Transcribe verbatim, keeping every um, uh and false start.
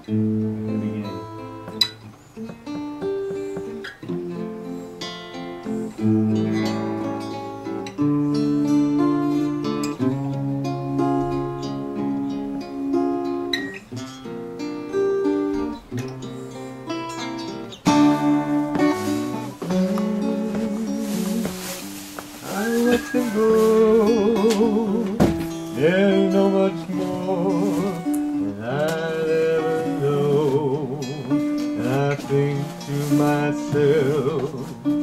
Let them go. There's no much more than I'll ever know. And I think to myself,